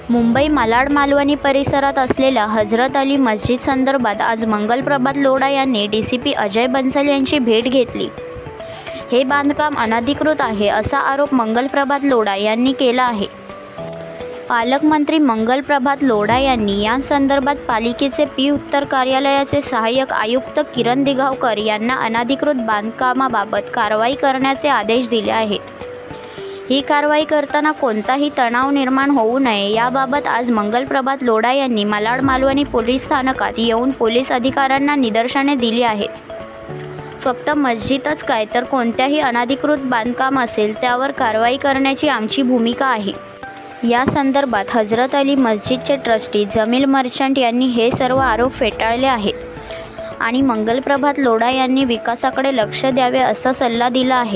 मुंबई मालाड मालवणी परिसरात असलेल्या हजरत अली मस्जिद संदर्भात आज मंगलप्रभात लोढा यांनी डीसीपी अजय बन्सल यांची भेट घेतली। हे बांधकाम अनधिकृत आहे असा आरोप मंगलप्रभात लोढा यांनी केला आहे। पालकमंत्री मंगलप्रभात लोढा यांनी या संदर्भात पालिकेचे पी उत्तर कार्यालयाचे सहाय्यक आयुक्त किरण दिघावकर यांना अनधिकृत बांधकामाबाबत कारवाई करण्याचे आदेश दिले आहेत। ही कारवाई करताना कोणताही तणाव निर्माण होऊ नये याबाबत आज मंगलप्रभात लोढा यांनी मालाड मालवणी पोलीस स्थानकात येऊन पोलीस अधिकाऱ्यांना निदर्शने दिली आहेत। फक्त मस्जिदच काय तर कोणत्याही अनधिकृत बांधकाम असेल त्यावर कारवाई करण्याची आमची भूमिका आहे। या संदर्भात हजरत अली मस्जिदचे ट्रस्टी जमील मर्चंट यांनी हे सर्व आरोप फेटाळले आहेत आणि मंगलप्रभात लोढा यांनी विकासाकडे लक्ष द्यावे असा सल्ला दिला आहे।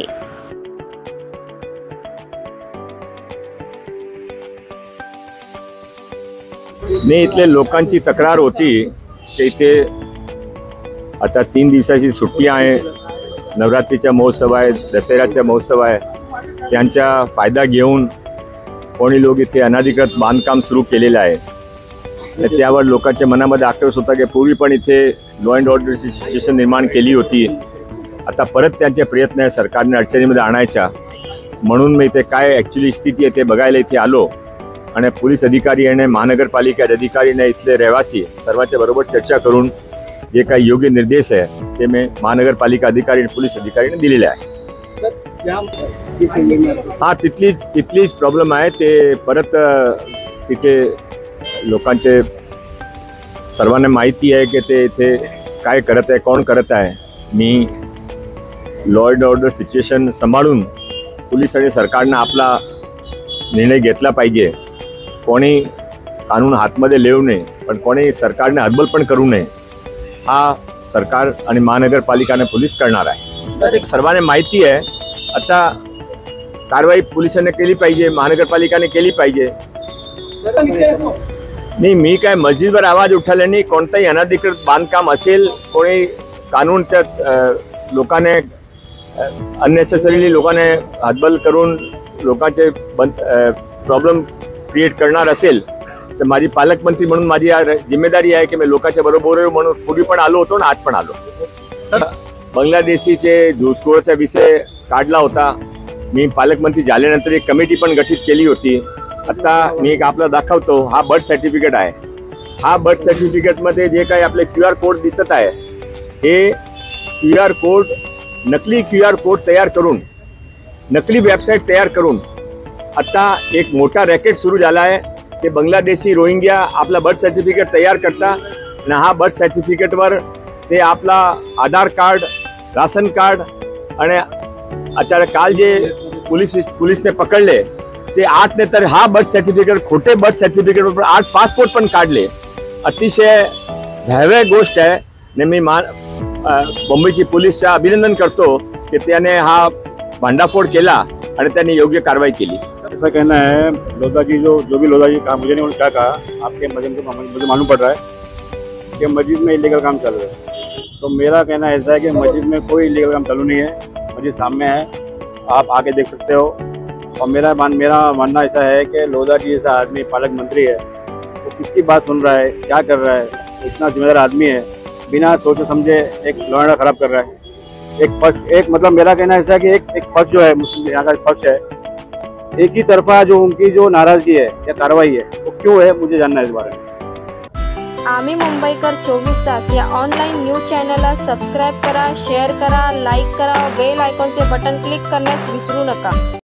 मी इथले लोकांची तक्रार होती की इथे आता 3 दिवसाची सुट्टी आहे, नवरात्रीचा महोत्सव आहे, दसऱ्याचा महोत्सव आहे, त्यांचा फायदा घेऊन कोणी लोक इथे अनधिकृत बांधकाम सुरू केलेले आहे। त्यावर लोकांच्या मनामध्ये आक्रोश होता की पूर्वी पण इथे लॉ अँड ऑर्डरची सिच्युएशन निर्माण केली होती, आता परत त्यांचे प्रयत्न आहे सरकारने अडचणीमध्ये आणायचा। म्हणून मी इथे काय ॲक्च्युली स्थिती आहे ते बघायला इथे आलो आणि पोलीस अधिकारी आणि महानगरपालिका अधिकारीने इथले रहिवासी सर्वांच्या बरोबर चर्चा करून जे काही योग्य निर्देश आहे ते मी महानगरपालिका अधिकारी आणि पोलीस अधिकारीने दिलेले आहे। हा तिथलीच प्रॉब्लेम आहे, ते परत तिथे लोकांचे सर्वांना माहिती आहे की ते इथे काय करत आहे, कोण करत आहे। मी लॉ अँड ऑर्डर सिच्युएशन सांभाळून पोलीस आणि सरकारनं आपला निर्णय घेतला पाहिजे। कोणी कानून हातमध्ये लेऊ नये, पण कोणी सरकारने हतबल पण करू नये, हा सरकार आणि महानगरपालिका आणि पोलीस करणार आहे। सर्वांना माहिती आहे, आता कारवाई पोलिसांनी केली पाहिजे, महानगरपालिकाने केली पाहिजे। नाही, मी काय मस्जिदवर आवाज उठवल्याने कोणताही अनधिकृत बांधकाम असेल, कोणी कानून त्यात लोकांनी अननेसेसरीली लोकांनी हतबल करून लोकांचे प्रॉब्लेम क्रिएट करणार असेल तर माझी पालकमंत्री म्हणून माझी जिम्मेदारी आहे की मी लोकांच्या बरोबर म्हणून पूर्वी पण आलो होतो आणि आज पण आलो। बांगलादेशीचे घुसखोरीचा विषय काढला होता, मी पालकमंत्री झाल्यानंतर एक कमिटी पण गठीत केली होती। आता मी एक आपला दाखवतो, हा बर्थ सर्टिफिकेट आहे। हा बर्थ सर्टिफिकेटमध्ये जे काही आपले QR कोड दिसत आहे, हे QR कोड नकली QR कोड तयार करून नकली वेबसाईट तयार करून आता एक मोठा रॅकेट सुरू झाला आहे। ते बांगलादेशी रोहिंग्या आपला बर्थ सर्टिफिकेट तयार करता आणि हा बर्थ सर्टिफिकेटवर ते आपला आधार कार्ड, राशन कार्ड आणि आता काल जे पोलिसने पकडले ते 8 ने तर हा बर्थ सर्टिफिकेट खोटे बर्थ सर्टिफिकेटवर 8 पासपोर्ट पण काढले। अतिशय भयावह गोष्ट आहे। मी मुंबईची पोलीसचं अभिनंदन करतो की त्याने हा भांडाफोड केला आणि त्यांनी योग्य कारवाई केली। ऐसा कहना है लोधा जी जो भी लोधा जी कहा, मुझे नहीं क्या कहा, आपके माध्यम से मुझे मालूम पड़ रहा है कि मस्जिद में इलीगल काम चल रहा है। तो मेरा कहना ऐसा है कि मस्जिद में कोई इलीगल काम चालू नहीं है, मस्जिद सामने है, आप आके देख सकते हो। और मेरा मानना ऐसा है कि लोधा जी जैसा आदमी पालक मंत्री है, वो किसकी बात सुन रहा है, क्या कर रहा है, इतना जिम्मेदार आदमी है, बिना सोचे समझे एक लॉ खराब कर रहा है। एक मतलब मेरा कहना ऐसा है कि एक पक्ष जो है, मुस्लिम यहाँ का पक्ष है, एक ही तरफा जो उनकी जो नाराजगी है या कार्रवाई है वो क्यों है, मुझे जानना है इस बारे में। आम्ही मुंबईकर 24 तास या ऑनलाईन न्यूज चॅनलला सबस्क्राईब करा, शेअर करा, लाईक करा, बेल आयकॉनचे बटन क्लिक करण्यास विसरू नका।